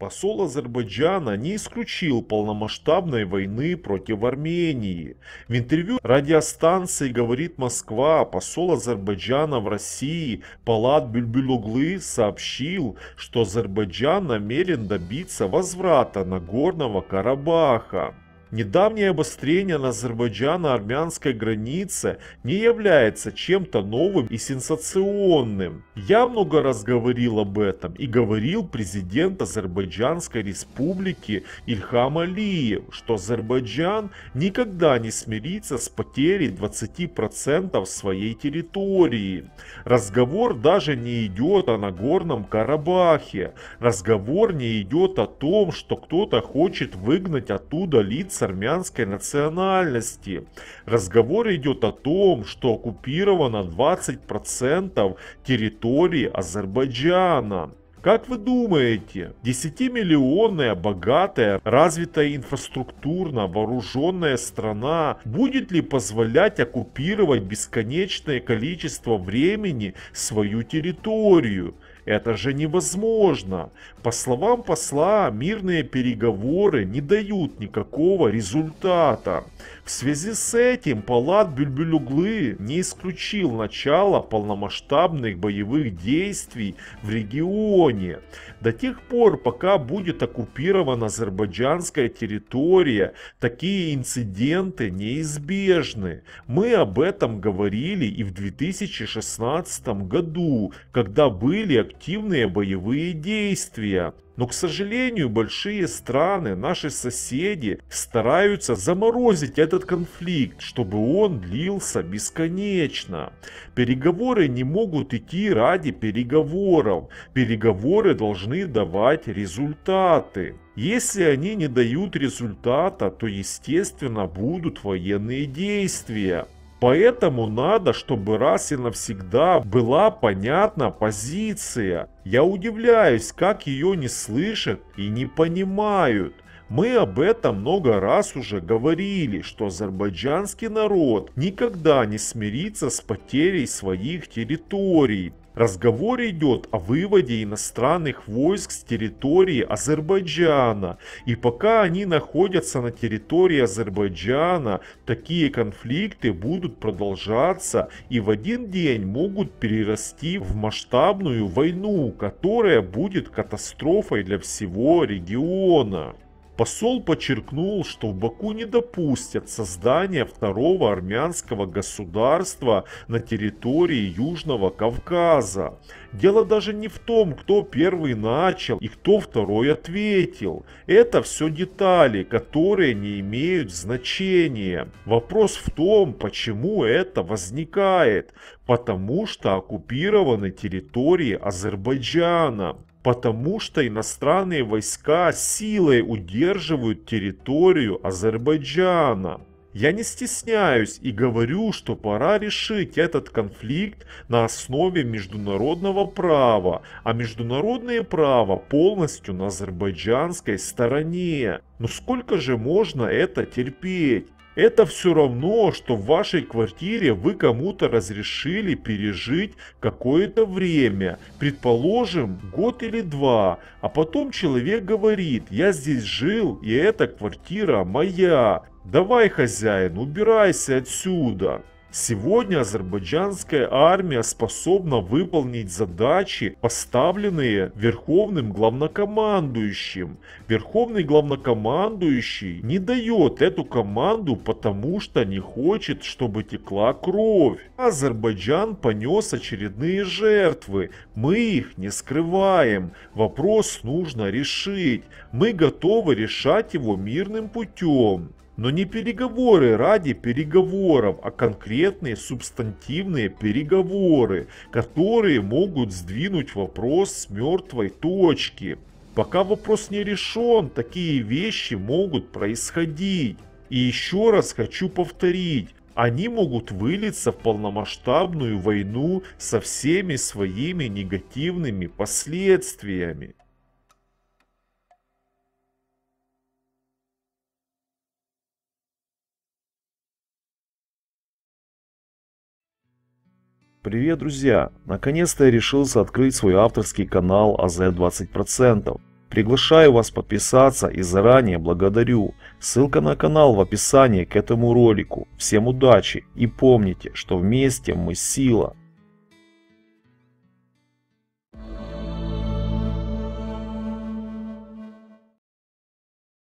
Посол Азербайджана не исключил полномасштабной войны против Армении. В интервью радиостанции «Говорит Москва» посол Азербайджана в России Полат Бюльбюлоглы сообщил, что Азербайджан намерен добиться возврата Нагорного Карабаха. Недавнее обострение на азербайджано-армянской границе не является чем-то новым и сенсационным. Я много раз говорил об этом и говорил президент Азербайджанской республики Ильхам Алиев, что Азербайджан никогда не смирится с потерей 20% своей территории. Разговор даже не идет о Нагорном Карабахе. Разговор не идет о том, что кто-то хочет выгнать оттуда лиц армянской национальности. Разговор идет о том, что оккупировано 20% территории Азербайджана. Как вы думаете, 10-миллионная, богатая, развитая инфраструктурно вооруженная страна будет ли позволять оккупировать бесконечное количество времени свою территорию? Это же невозможно. По словам посла, мирные переговоры не дают никакого результата. В связи с этим Полат Бюльбюлоглы не исключил начало полномасштабных боевых действий в регионе. До тех пор, пока будет оккупирована азербайджанская территория, такие инциденты неизбежны. Мы об этом говорили и в 2016 году, когда были активные боевые действия. Но, к сожалению, большие страны, наши соседи, стараются заморозить этот конфликт, чтобы он длился бесконечно. Переговоры не могут идти ради переговоров. Переговоры должны давать результаты. Если они не дают результата, то, естественно, будут военные действия. Поэтому надо, чтобы раз и навсегда была понятна позиция. Я удивляюсь, как ее не слышат и не понимают. Мы об этом много раз уже говорили, что азербайджанский народ никогда не смирится с потерей своих территорий. Разговор идет о выводе иностранных войск с территории Азербайджана. И пока они находятся на территории Азербайджана, такие конфликты будут продолжаться и в один день могут перерасти в масштабную войну, которая будет катастрофой для всего региона. Посол подчеркнул, что в Баку не допустят создания второго армянского государства на территории Южного Кавказа. Дело даже не в том, кто первый начал и кто второй ответил. Это все детали, которые не имеют значения. Вопрос в том, почему это возникает. Потому что оккупированы территории Азербайджана. Потому что иностранные войска силой удерживают территорию Азербайджана. Я не стесняюсь и говорю, что пора решить этот конфликт на основе международного права, а международное право полностью на азербайджанской стороне. Но сколько же можно это терпеть? Это все равно, что в вашей квартире вы кому-то разрешили пережить какое-то время, предположим, год или два, а потом человек говорит: я здесь жил, и эта квартира моя, давай, хозяин, убирайся отсюда. Сегодня азербайджанская армия способна выполнить задачи, поставленные Верховным Главнокомандующим. Верховный Главнокомандующий не дает эту команду, потому что не хочет, чтобы текла кровь. Азербайджан понес очередные жертвы. Мы их не скрываем. Вопрос нужно решить. Мы готовы решать его мирным путем. Но не переговоры ради переговоров, а конкретные субстантивные переговоры, которые могут сдвинуть вопрос с мертвой точки. Пока вопрос не решен, такие вещи могут происходить. И еще раз хочу повторить, они могут вылиться в полномасштабную войну со всеми своими негативными последствиями. Привет, друзья! Наконец-то я решился открыть свой авторский канал AZ20%. Приглашаю вас подписаться и заранее благодарю. Ссылка на канал в описании к этому ролику. Всем удачи и помните, что вместе мы сила.